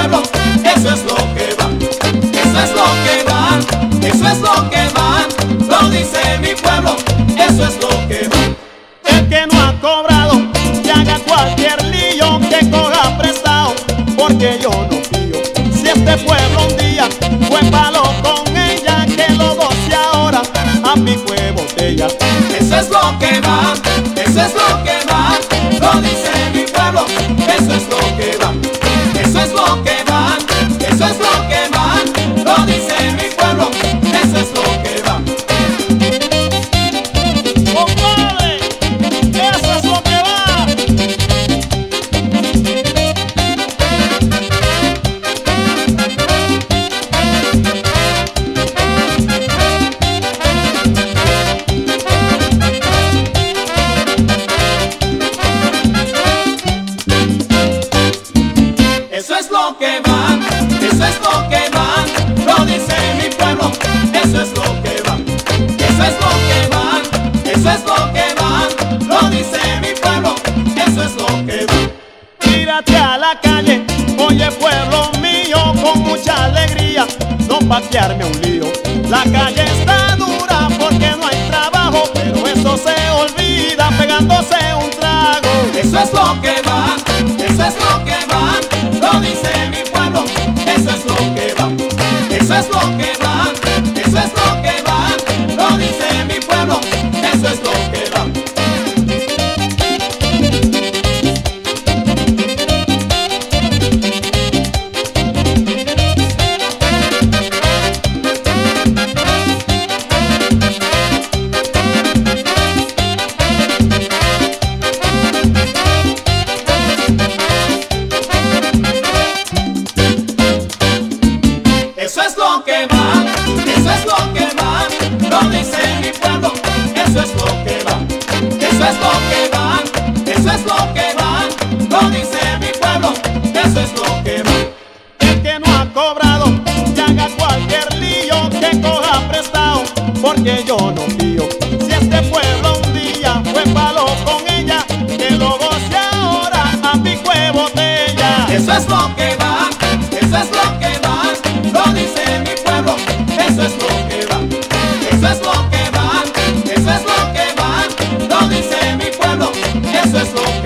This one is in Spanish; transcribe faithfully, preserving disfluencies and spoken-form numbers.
pueblo, eso es lo que va. Eso es lo que va, eso es lo que va. Lo dice mi pueblo, eso es lo que va. El que no ha cobrado, que haga cualquier lío, que coja prestado, porque yo no fío. Si este pueblo un día fue palo con ella, que lo goce ahora a pico de botella. Eso es lo que va, eso es lo que va. Lo dice mi pueblo, eso es lo que va. Eso es lo que va, eso es lo que va. Lo dice mi pueblo, eso es lo que va. ¡Compadre! ¡Eso es lo que va! Eso es lo que va, eso es lo que va. Lo dice mi pueblo, eso es lo que va. Eso es lo que va, eso es lo que va. Lo dice mi pueblo, eso es lo que va. Tírate a la calle, oye pueblo mío, con mucha alegría, no paquearme un lío. La calle está dura porque no hay trabajo, pero eso se olvida pegándose un trago. Eso es lo que va, eso es lo que va. Lo dice mi pueblo, eso es lo que va. Eso es lo que va, eso es lo que va. Lo dice mi pueblo, eso es lo que va. Eso es lo que va, eso es lo que va. Lo dice mi pueblo, eso es lo que va. Eso es lo que va, eso es lo que va. Lo dice mi pueblo, eso es lo que va. El que no ha cobrado, que haga cualquier lío, que coja prestado, porque yo no fío. Si este pueblo un día fue palo con ella, que lo goce ahora a pico de botella. Eso es lo que va, eso es lo que va. Lo dice mi pueblo, eso es lo que va. Eso es lo que va, eso es lo que va. Lo dice mi pueblo, eso es lo que va.